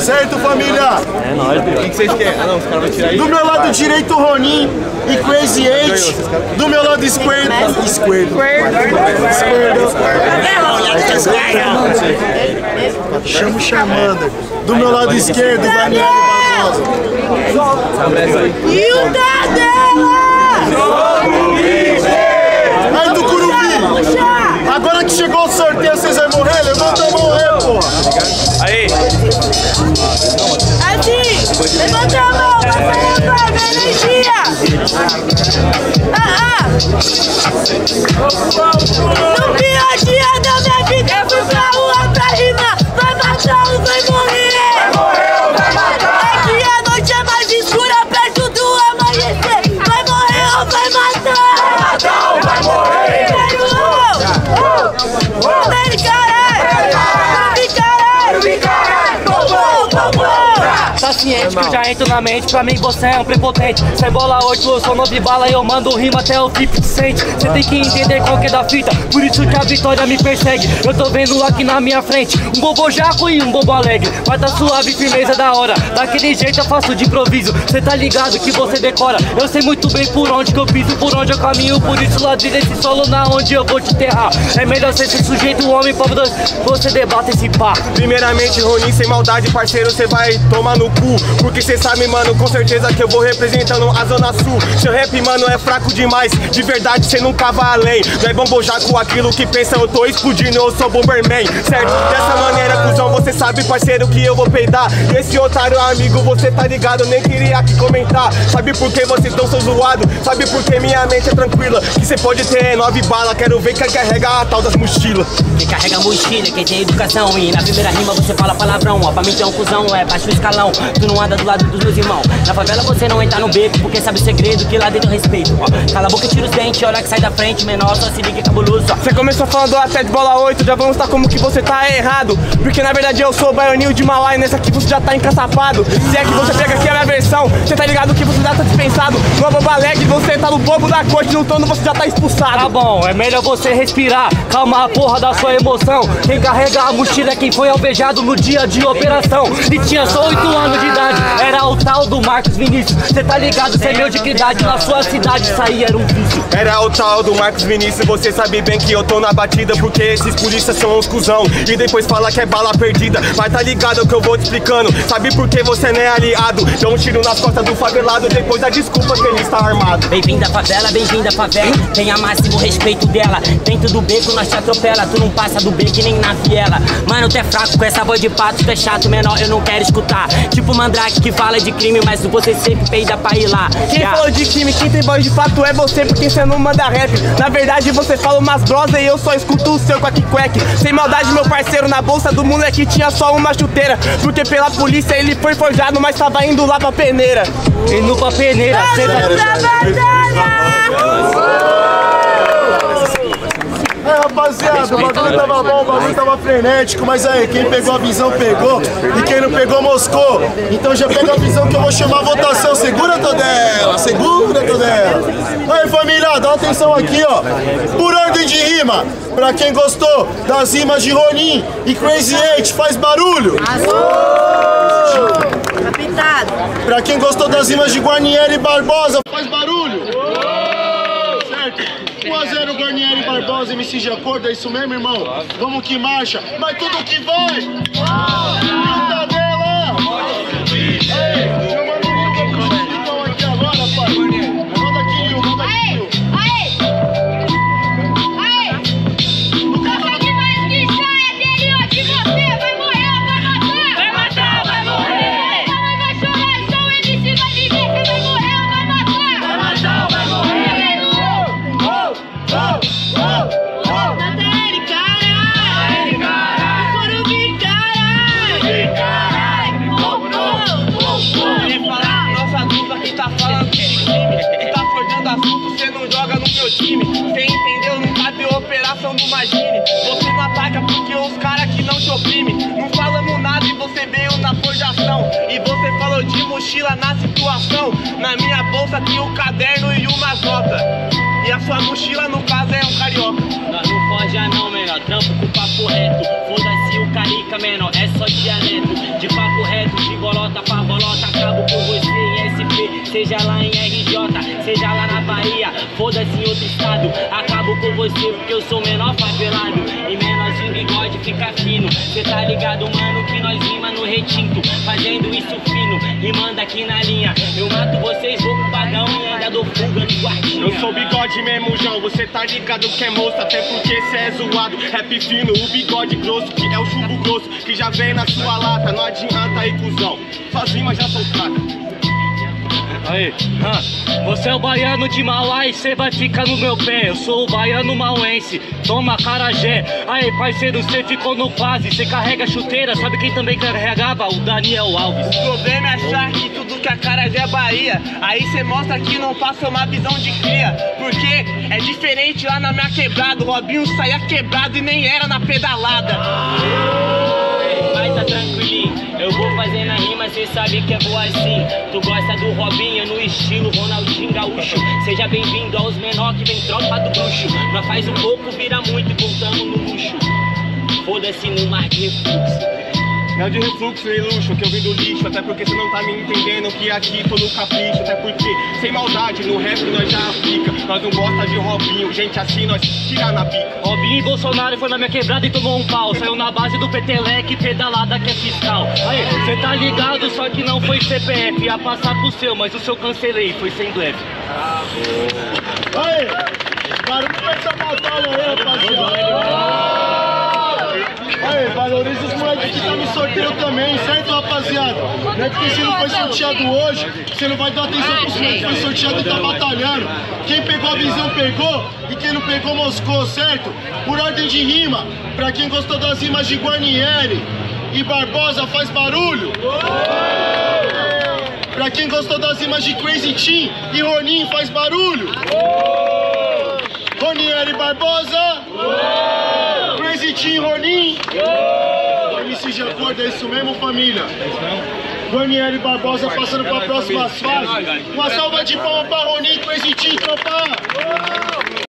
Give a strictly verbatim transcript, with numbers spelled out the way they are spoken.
Certo, família? É nóis, o que vocês querem? Ah não, os caras vão tirar aí. Do meu lado direito, Ronin e Crazy Eight. Do meu lado esquerdo. Esquerdo. Esquerdo. Chamo chamando. Do meu lado esquerdo, Daniel Barbosa. E o Tadela! Aí do Curubi! Agora que chegou o sorteio, vocês vão morrer? Levanta a mão aí, porra! Aí! Assim! Levanta a mão! Vai sair agora, minha energia! Ah, ah! No pior dia da minha vida, eu fui pra rua pra rimar! Vai matar ou vai morrer? Vai morrer ou vai matar? É que a noite é mais escura perto do amanhecer! Vai morrer ou vai matar? Vai matar ou vai morrer? Tá ciente que eu já entro na mente, pra mim você é um prepotente. Cê bola oito, eu sou nove bala e eu mando rima até o fifty cent. Cê tem que entender qual que é da fita, por isso que a vitória me persegue. Eu tô vendo aqui na minha frente um bobo jaco e um bobo alegre. Mas tá suave, firmeza da hora, daquele jeito eu faço de improviso. Cê tá ligado que você decora, eu sei muito bem por onde que eu piso, por onde eu caminho. Por isso ladrilha esse solo na onde eu vou te enterrar. É melhor ser esse sujeito, homem, pra você debate esse pá. Primeiramente, Ronin, sem maldade, parceiro, cê vai tomar no cu. Porque cê sabe, mano, com certeza que eu vou representando a Zona Sul. Seu rap, mano, é fraco demais, de verdade cê nunca vai além. Não é bombojar com aquilo que pensa, eu tô explodindo, eu sou Bomberman, certo? Dessa maneira, cuzão, você sabe, parceiro, que eu vou peidar. E esse otário amigo, você tá ligado, nem queria aqui comentar. Sabe por que vocês tão são zoados? Sabe por que minha mente é tranquila? Que cê pode ter nove balas, quero ver quem carrega a tal das mochilas. Quem carrega a mochila, quem tem educação. E na primeira rima você fala palavrão. Ó, pra mim tem um cuzão, é baixo escalão. Tu não anda do lado dos meus irmãos. Na favela você não entra no beco, porque sabe o segredo que lá dentro eu respeito. Ó, cala a boca e tira os dentes, olha que sai da frente, menor, só se liga que é cabuloso. Você começou falando até de bola oito, já vamos estar como que você tá errado. Porque na verdade eu sou o Baionil de Mauá e nessa aqui você já tá encaçapado. Se é que você pega aqui a minha versão, você tá ligado que você já tá dispensado. No bobo alegre, você tá no bobo da corte, no tono você já tá expulsado. Tá bom, é melhor você respirar, calma a porra da sua emoção. Quem carrega a mochila é quem foi alvejado no dia de operação. E tinha só oito anos de idade, era o tal do Marcos Vinícius. Cê tá ligado, cê é meu de que idade, na sua cidade isso aí era um vício. Era o tal do Marcos Vinícius, você sabe bem que eu tô na batida. Porque esses polícias são uns cuzão e depois fala que é bala perdida. Mas tá ligado que eu vou te explicando, sabe por que você não é aliado? Dá um tiro nas costas do favelado, depois da desculpa que ele está armado. Bem-vinda à favela, bem-vinda à favela, tenha máximo respeito dela. Dentro do beco nós te atropela, tu não passa do beco nem na viela. Mano, tu é fraco com essa voz de pato, tu é chato, menor, eu não quero escutar. Tipo Mandrake que fala de crime, mas você sempre peida pra ir lá. Quem yeah. falou de crime, quem tem voz de fato é você, porque você não manda rap. Na verdade você fala umas brosas e eu só escuto o seu quack-quack. Sem maldade, meu parceiro, na bolsa do moleque tinha só uma chuteira. Porque pela polícia ele foi forjado, mas tava indo lá pra peneira. Indo pra peneira, cê tá... É, rapaziada, o bagulho tava bom, o bagulho tava frenético, mas aí, quem pegou a visão pegou e quem não pegou moscou. Então já pega a visão que eu vou chamar a votação. Segura, Todela, segura, Todela. Aí, família, dá atenção aqui, ó. Por ordem de rima, pra quem gostou das rimas de Ronin e Crazy Eight, faz barulho. Capitado. Pra quem gostou das rimas de Guarnieri e Barbosa, faz barulho. um a zero Guarnieri e Barbosa, M C de acordo, é isso mesmo, irmão? Vamos que marcha, mas tudo que vai! Puta dela! Chamando o então aqui agora, pai! Manda aqui, manda aqui! Aê! Aê! O café de mais que chá é dele ou de você? Vai morrer ou vai matar? Vai matar, vai morrer! A mãe vai chorar e só o M C vai viver. Você vai morrer ou vai matar? Vai matar, vai morrer! Cê entendeu? Não cabe operação do Magine. Você não ataca porque os caras que não te oprimem. Não falamos nada e você veio na forjação. E você falou de mochila na situação. Na minha bolsa tem um caderno e umas notas. E a sua mochila no caso é um carioca. Nós não forja não, menor, trampo com papo reto. Foda-se o carica, menor, é só dialeto. De papo reto, foda-se em outro estado. Acabo com você porque eu sou menor favelado e menorzinho bigode fica fino. Cê tá ligado, mano, que nós rima no retinto, fazendo isso fino e manda aqui na linha. Eu mato vocês, vou pro pagão e ainda dou fuga no quartinho. Eu sou bigode mesmo, João, você tá ligado que é moço, até porque cê é zoado. Rap fino, o bigode grosso, que é o chumbo grosso, que já vem na sua lata. Não adianta aí, cuzão, suas rimas já são fracas. Aí, ah, você é o baiano de Mauá e cê vai ficar no meu pé. Eu sou o baiano mauense, toma carajé. Aí, parceiro, cê ficou no fase, cê carrega chuteira, sabe quem também carregava? O Daniel Alves. O problema é achar que tudo que a Acarajé é Bahia. Aí cê mostra que não passa uma visão de cria, porque é diferente lá na minha quebrada. O Robinho saía quebrado e nem era na pedalada. Mas tá tranquilinho, eu vou fazendo a rima, cê sabe que é boa assim. Tu gosta do Robinho no estilo Ronaldinho Gaúcho. Seja bem-vindo aos menor que vem tropa do bruxo. Nós faz um pouco, vira muito e voltamos no luxo. Foda-se no mar de refluxo. Não de refluxo e luxo, que eu vim do lixo. Até porque você não tá me entendendo que aqui tô no capricho. Até porque, sem maldade, no rap nós já aplica. Nós não gosta de Robinho, gente assim nós tira na pica. Robinho e Bolsonaro foi na minha quebrada e tomou um pau. Saiu na base do peteleque, pedalada que é fiscal. Aí, cê tá ligado, só que não foi C P F. Ia passar pro seu, mas o seu cancelei, foi sem blefe. Aí, barulho essa batalha aí, rapaziada. Aí, valoriza os moleques que tá no sorteio também, certo, rapaziada? Não é porque você não foi sorteado hoje, você não vai dar atenção pros moleques que foi sorteado e tá batalhando. Quem pegou a visão pegou, e quem não pegou moscou, certo? Por ordem de rima, pra quem gostou das rimas de Guarnieri e Barbosa, faz barulho. Pra quem gostou das rimas de Crazy Team e Ronin, faz barulho. Guarnieri e Barbosa. Crazy Team, Ronin. M C de acordo, é isso mesmo, família? Guarnieri e Barbosa passando para a próxima fase. Uma salva de palmas para Ronin, Crazy Team, tropa!